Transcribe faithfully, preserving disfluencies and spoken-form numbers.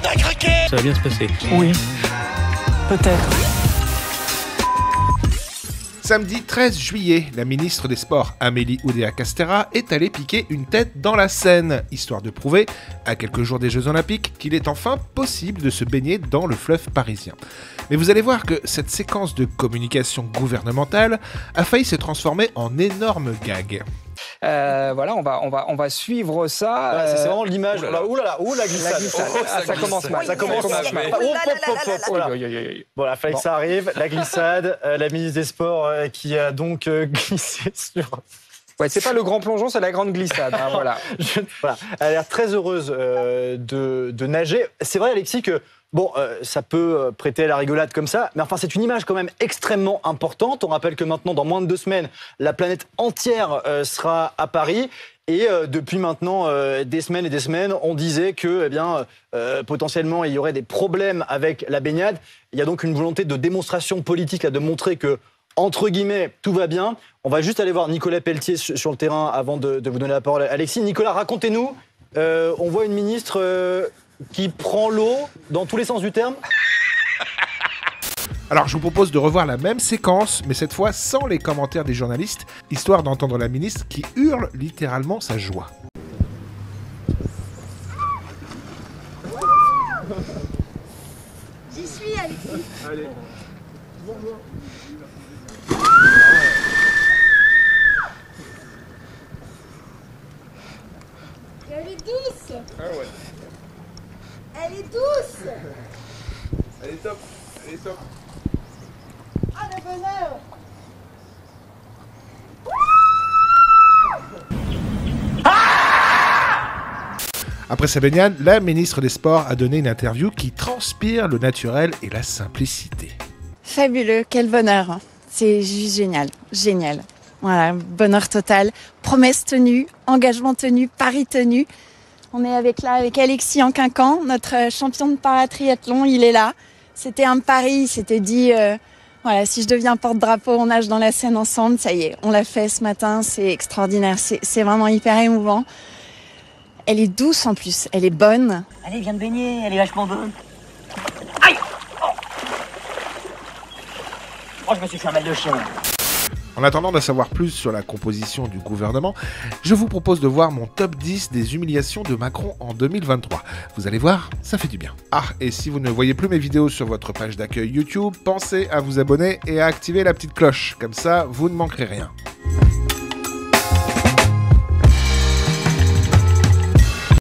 t'as craqué. Ça va bien se passer. Oui, peut-être. Samedi treize juillet, la ministre des Sports Amélie Oudéa-Castéra est allée piquer une tête dans la Seine, histoire de prouver, à quelques jours des Jeux Olympiques, qu'il est enfin possible de se baigner dans le fleuve parisien. Mais vous allez voir que cette séquence de communication gouvernementale a failli se transformer en énorme gag. Euh, voilà, on va, on, va, on va suivre ça. Voilà, euh... c'est vraiment l'image. Ouh là là, ouh là là, ouh la glissade. La glissade. Oh, Ah, ça commence mal. Ça commence mal. mal. Oh, pop, pop, pop, voilà. Oui, oui, oui, oui. Voilà, fallait Bon. que ça arrive. La glissade, euh, la ministre des Sports euh, qui a donc euh, glissé sur... Ouais, c'est pas le grand plongeon, c'est la grande glissade. Hein, voilà. Je, voilà. Elle a l'air très heureuse euh, de, de nager. C'est vrai, Alexis, que bon, euh, ça peut prêter à la rigolade comme ça, mais enfin, c'est une image quand même extrêmement importante. On rappelle que maintenant, dans moins de deux semaines, la planète entière euh, sera à Paris. Et euh, depuis maintenant euh, des semaines et des semaines, on disait que eh bien, euh, potentiellement, il y aurait des problèmes avec la baignade. Il y a donc une volonté de démonstration politique, là, de montrer que, entre guillemets, tout va bien. On va juste aller voir Nicolas Pelletier sur le terrain avant de, de vous donner la parole. Alexis, Nicolas, racontez-nous. Euh, on voit une ministre euh, qui prend l'eau dans tous les sens du terme. Alors je vous propose de revoir la même séquence, mais cette fois sans les commentaires des journalistes, histoire d'entendre la ministre qui hurle littéralement sa joie. J'y suis, Alexis. Allez. Elle est douce. Ah ouais. Elle est douce. Elle est top. Elle est top. Ah, le bonheur. Après sa baignade, la ministre des Sports a donné une interview qui transpire le naturel et la simplicité. Fabuleux, quel bonheur. C'est juste génial, génial. Voilà, bonheur total. Promesse tenue, engagement tenu, pari tenu. On est avec là avec Alexis en Quinquan, notre champion de paratriathlon, il est là. C'était un pari, il s'était dit, euh, voilà, si je deviens porte-drapeau, on nage dans la Seine ensemble. Ça y est, on l'a fait ce matin, c'est extraordinaire, c'est, c'est vraiment hyper émouvant. Elle est douce en plus, elle est bonne. Allez, viens de baigner, elle est vachement bonne. Aïe oh. oh, je me suis fait un mal de chien. En attendant de savoir plus sur la composition du gouvernement, je vous propose de voir mon top dix des humiliations de Macron en deux mille vingt-trois. Vous allez voir, ça fait du bien. Ah, et si vous ne voyez plus mes vidéos sur votre page d'accueil YouTube, pensez à vous abonner et à activer la petite cloche. Comme ça, vous ne manquerez rien.